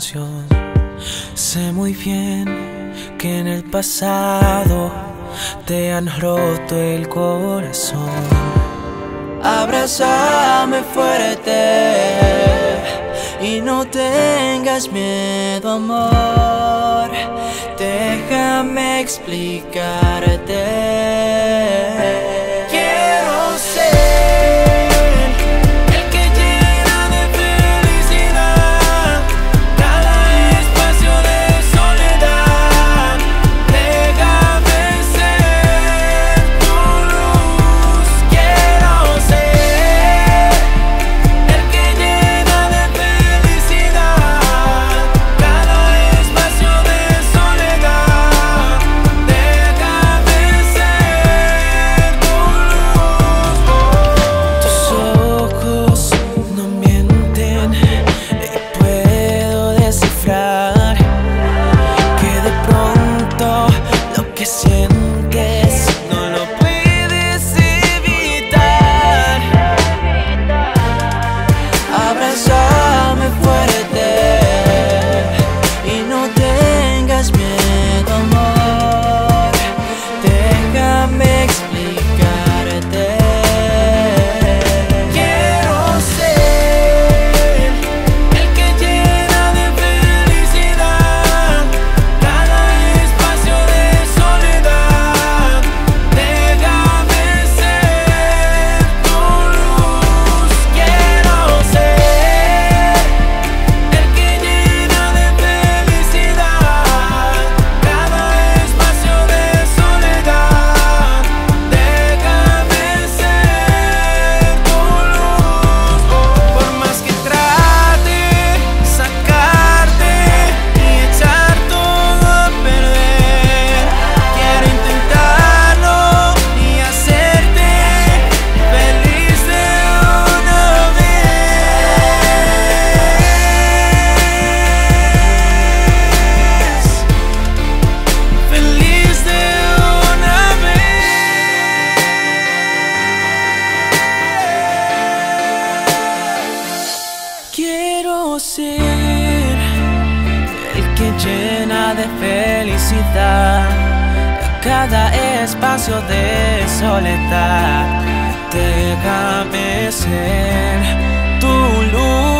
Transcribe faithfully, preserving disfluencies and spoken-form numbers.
canción. Sé muy bien que en el pasado te han roto el corazón. Abrázame fuerte y no tengas miedo, amor. Déjame explicarte. Quiero ser el que llena de felicidad cada espacio de soledad. Déjame ser tu luz. Quiero ser el que llena de felicidad cada espacio de soledad. Déjame ser tu luz. Tus ojos no mienten y puedo descifrar que de pronto lo que sientes no lo puedes evitar. Abrázame fuerte y no tengas miedo, amor. Déjame explicarte. Quiero ser el que llena de felicidad cada espacio de soledad. Déjame ser tu luz. Quiero ser el que llena de felicidad cada espacio de soledad. Déjame ser tu luz. Por más que trate sacarte y echar todo a perder, quiero intentarlo y hacerte feliz de una vez. Feliz de una vez. Quiero ser el que llena de felicidad cada espacio de soledad. Déjame ser tu luz.